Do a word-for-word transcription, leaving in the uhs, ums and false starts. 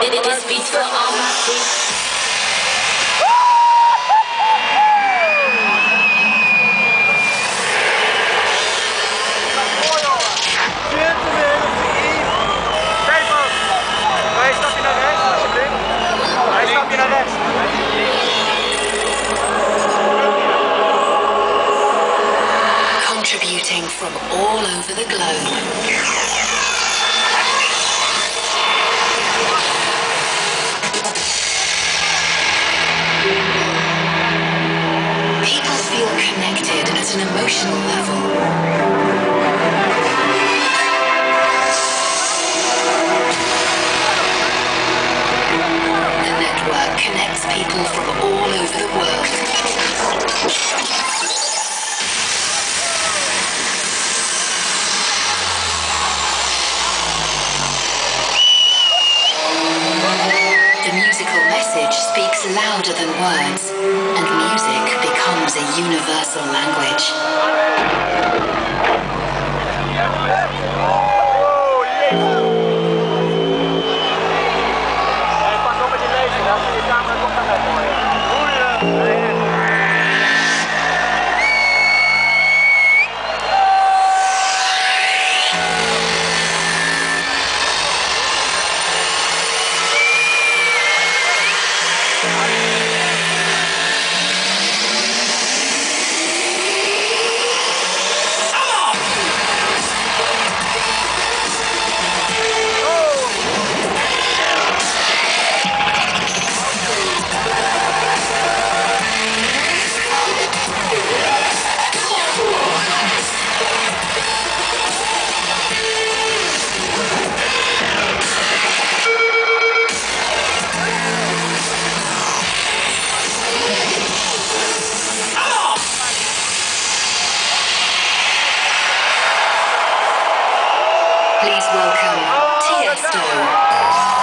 This beats for all my people. Contributing from all over the globe. People feel connected at an emotional level. The network connects people from all over the world. The musical message speaks louder than words, and music becomes a universal language. Please welcome Tiesto.